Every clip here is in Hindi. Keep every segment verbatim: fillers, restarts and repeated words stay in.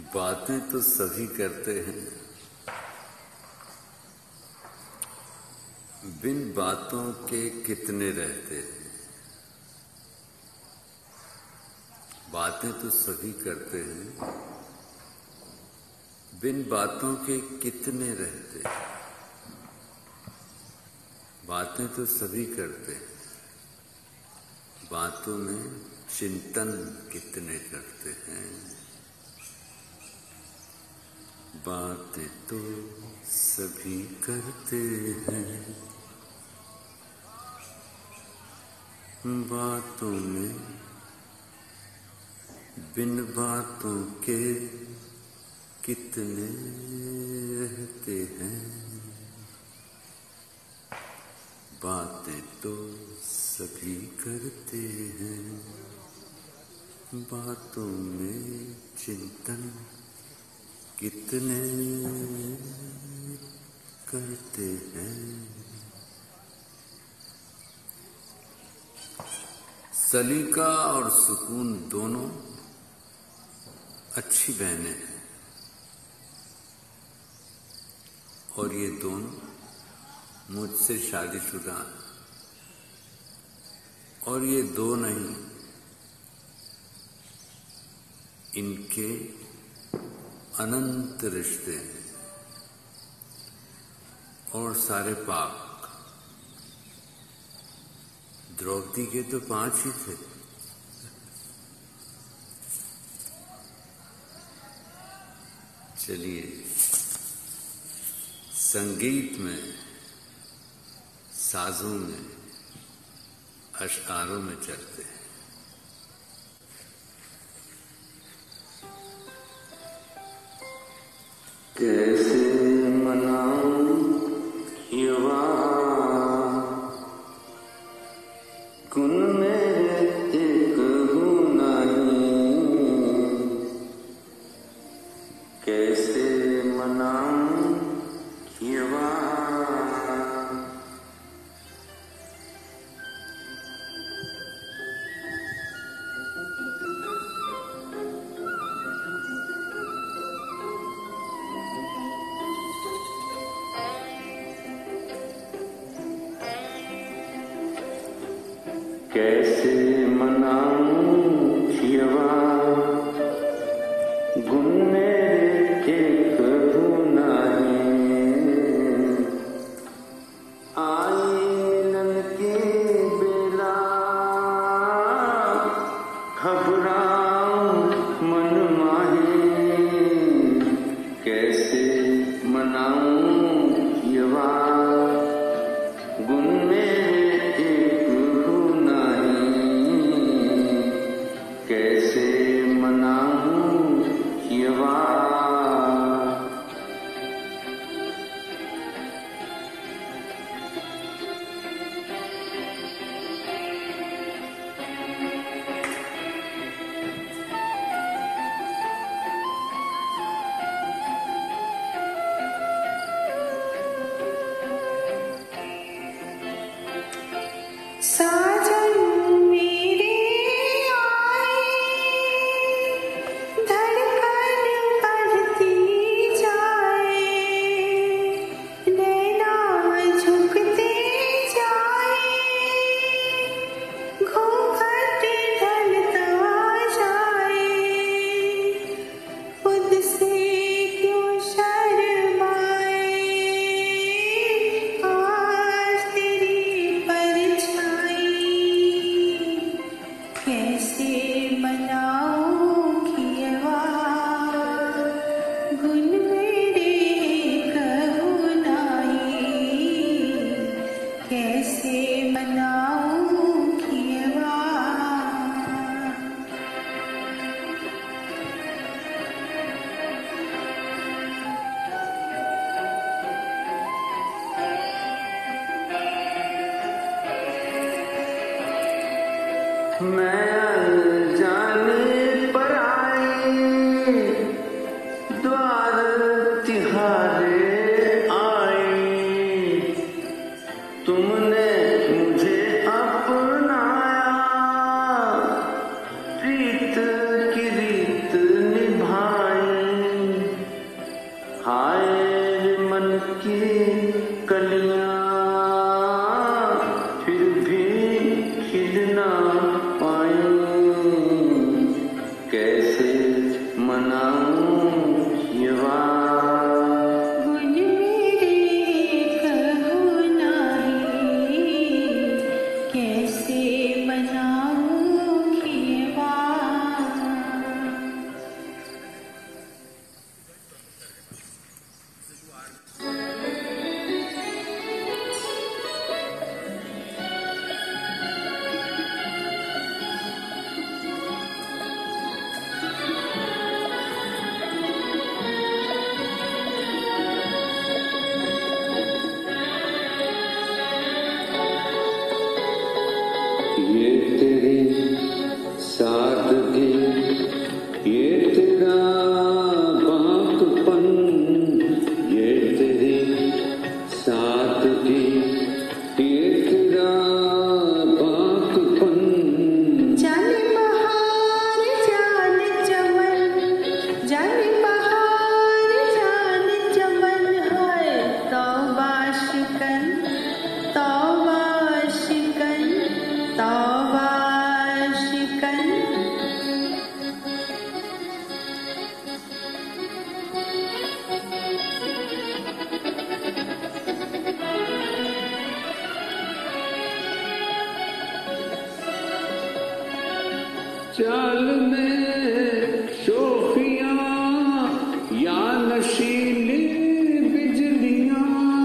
बातें तो सभी करते हैं, बिन बातों के कितने रहते हैं। बातें तो सभी करते हैं, बिन बातों के कितने रहते हैं। बातें तो सभी करते हैं, बातों में चिंतन कितने करते हैं। बातें तो सभी करते हैं, बातों में बिन बातों के कितने रहते हैं। बातें तो सभी करते हैं, बातों में चिंतन कितने करते हैं। सलीका और सुकून दोनों अच्छी बहनें हैं, और ये दोनों मुझसे शादीशुदा हैं, और ये दो नहीं, इनके अनंत रिश्ते हैं और सारे पाक। द्रौपदी के तो पांच ही थे। चलिए संगीत में, साजों में, अशआरों में चलते हैं। कैसे मनाऊं युवा गुन मेरे एक गुना नहीं। कैसे मनाऊं युवा कैसे मनाऊं युवा गुन मेरे एक गुना नहीं। आई मिलन की बेला घबराऊं मन माहे। कैसे मनाऊं युवा गुन मेरे एक गुना नहीं। कैसे मनाऊं युवा साजन मेरे आए, धड़कन बढ़ती जाए, नैना झुकते जाए, घूंघट ढलता जाए। खुद से क्यों शर्माए, आज तेरी परछाई। कैसे मनाऊं खियवा गुन मेरे कहुनाई। कैसे मनाऊं खियवा मैं अनजाने पर आई, द्वार तिहारे आई। तुमने मुझे अपनाया, प्रीत की रीत निभाई। चाल में शोखियां या नशीली बिजलियां,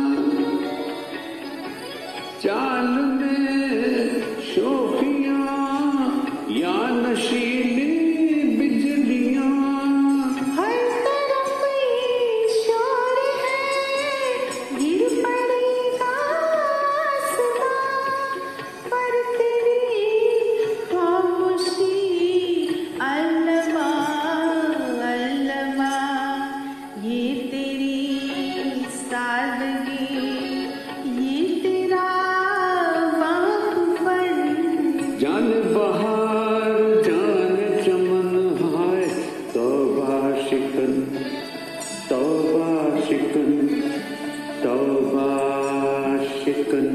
चाल में शोखियां या नशीली बिजलियां, हर तरफ शोर है, गिर पड़ेगा आसमां, पर तेरी खामोशी अल्लमा अल्लमा, ये तेरी सादगी, ये तेरा बाँखपन। जान बहार जान चमन हाय तौबा शिकन, तौबा शिकन, तौबा शिकन।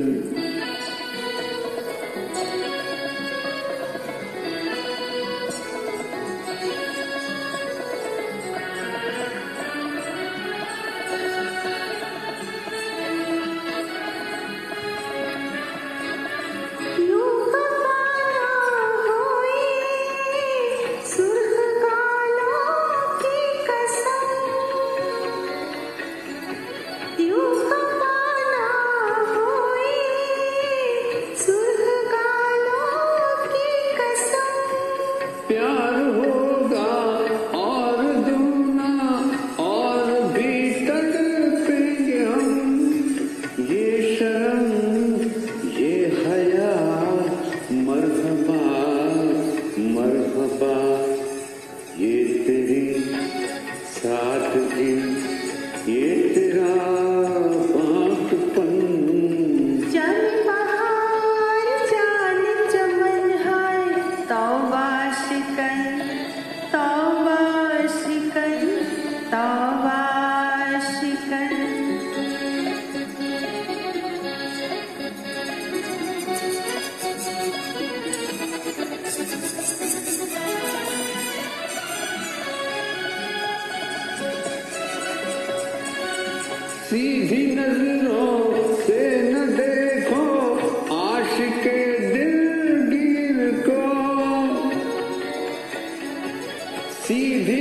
यूं खफा होए सुर्ख गालों की कसम, यूं खफा होए सुर्ख गालों की कसम। प्यार होगा और दूना और भी तड़पेंगे हम, ये शर्म ये हया मरहबा मरहबा, ये तेरी सादगी ये तेरा बाँखपन। जान बहार जान चमन हाय तौबा शिकन, तौबा शिकन, तौबा शिकन। सीधी नजरों से न देखो आशिके दिलगीर को, सीधी